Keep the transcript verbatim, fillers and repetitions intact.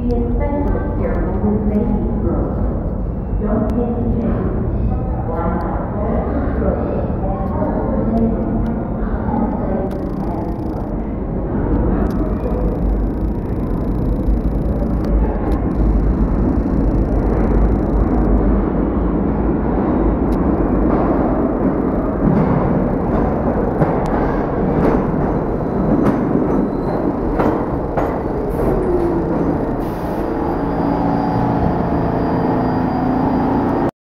Be especially careful with baby growth. Don't take a chance. Why not?